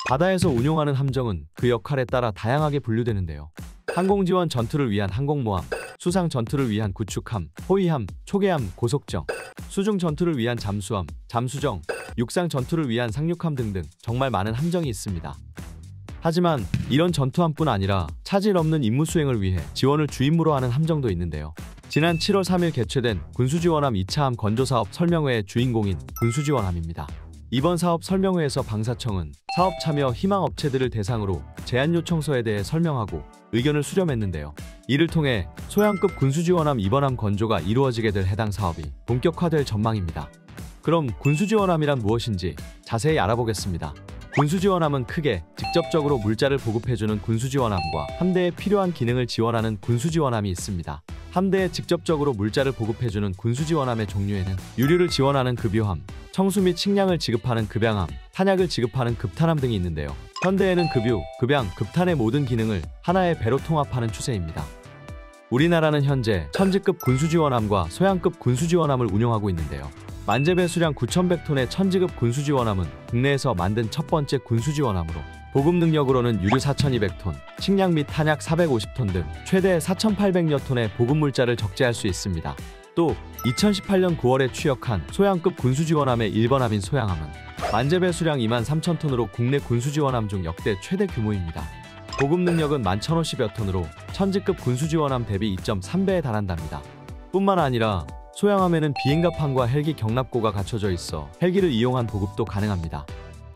바다에서 운용하는 함정은 그 역할에 따라 다양하게 분류되는데요. 항공지원 전투를 위한 항공모함, 수상 전투를 위한 구축함, 호위함, 초계함, 고속정, 수중 전투를 위한 잠수함, 잠수정, 육상 전투를 위한 상륙함 등등 정말 많은 함정이 있습니다. 하지만 이런 전투함뿐 아니라 차질 없는 임무 수행을 위해 지원을 주임무로 하는 함정도 있는데요. 지난 7월 3일 개최된 군수지원함 2차함 건조사업 설명회의 주인공인 군수지원함입니다. 이번 사업 설명회에서 방사청은 사업 참여 희망 업체들을 대상으로 제안 요청서에 대해 설명하고 의견을 수렴했는데요. 이를 통해 소형급 군수지원함 이번함 건조가 이루어지게 될 해당 사업이 본격화될 전망입니다. 그럼 군수지원함이란 무엇인지 자세히 알아보겠습니다. 군수지원함은 크게 직접적으로 물자를 보급해주는 군수지원함과 함대에 필요한 기능을 지원하는 군수지원함이 있습니다. 함대에 직접적으로 물자를 보급해주는 군수지원함의 종류에는 유류를 지원하는 급유함, 청수 및 식량을 지급하는 급양함, 탄약을 지급하는 급탄함 등이 있는데요. 현대에는 급유, 급양, 급탄의 모든 기능을 하나의 배로 통합하는 추세입니다. 우리나라는 현재 천지급 군수지원함과 소양급 군수지원함을 운용하고 있는데요. 만재배 수량 9,100톤의 천지급 군수지원함은 국내에서 만든 첫 번째 군수지원함으로 보급 능력으로는 유류 4,200톤, 식량 및 탄약 450톤 등 최대 4,800여 톤의 보급 물자를 적재할 수 있습니다. 또 2018년 9월에 취역한 소양급 군수지원함의 1번함인 소양함은 만재배 수량 23,000톤으로 국내 군수지원함 중 역대 최대 규모입니다. 보급 능력은 11,050여 톤으로 천지급 군수지원함 대비 2.3배에 달한답니다. 뿐만 아니라 소양함에는 비행갑판과 헬기 경납고가 갖춰져 있어 헬기를 이용한 보급도 가능합니다.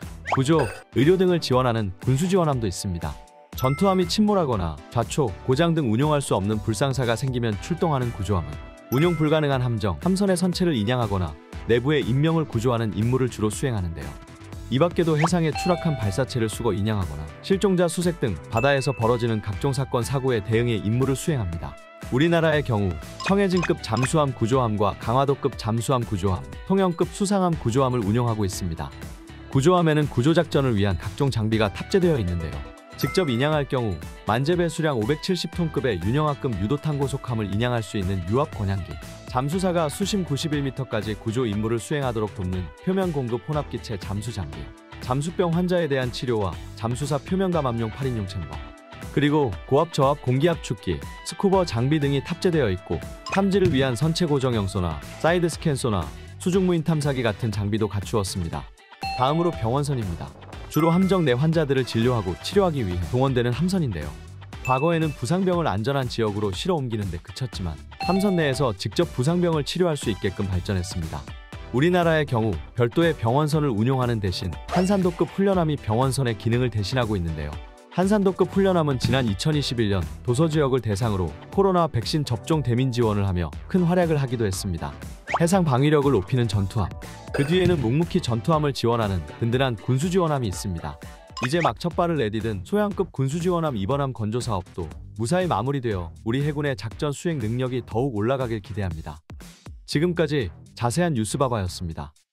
구조, 의료 등을 지원하는 군수지원함도 있습니다. 전투함이 침몰하거나 좌초, 고장 등 운용할 수 없는 불상사가 생기면 출동하는 구조함은 운용 불가능한 함정, 함선의 선체를 인양하거나 내부의 인명을 구조하는 임무를 주로 수행하는데요. 이 밖에도 해상에 추락한 발사체를 수거 인양하거나 실종자 수색 등 바다에서 벌어지는 각종 사건, 사고에 대응의 임무를 수행합니다. 우리나라의 경우 청해진급 잠수함 구조함과 강화도급 잠수함 구조함, 통영급 수상함 구조함을 운용하고 있습니다. 구조함에는 구조작전을 위한 각종 장비가 탑재되어 있는데요. 직접 인양할 경우 만재배 수량 570톤급의 윤영하급 유도탄 고속함을 인양할 수 있는 유압 권양기, 잠수사가 수심 91m까지 구조 임무를 수행하도록 돕는 표면 공급 혼합기체 잠수 장비, 잠수병 환자에 대한 치료와 잠수사 표면 감압용 8인용 챔버, 그리고 고압 저압 공기압 축기, 스쿠버 장비 등이 탑재되어 있고 탐지를 위한 선체 고정형 소나, 사이드 스캔 소나, 수중무인 탐사기 같은 장비도 갖추었습니다. 다음으로 병원선입니다. 주로 함정 내 환자들을 진료하고 치료하기 위해 동원되는 함선인데요. 과거에는 부상병을 안전한 지역으로 실어 옮기는 데 그쳤지만 함선 내에서 직접 부상병을 치료할 수 있게끔 발전했습니다. 우리나라의 경우 별도의 병원선을 운용하는 대신 한산도급 훈련함이 병원선의 기능을 대신하고 있는데요. 한산도급 훈련함은 지난 2021년 도서지역을 대상으로 코로나 백신 접종 대민 지원을 하며 큰 활약을 하기도 했습니다. 해상 방위력을 높이는 전투함, 그 뒤에는 묵묵히 전투함을 지원하는 든든한 군수지원함이 있습니다. 이제 막 첫 발을 내디딘 소양급 군수지원함 이번함 건조 사업도 무사히 마무리되어 우리 해군의 작전 수행 능력이 더욱 올라가길 기대합니다. 지금까지 자세한 뉴스바바였습니다.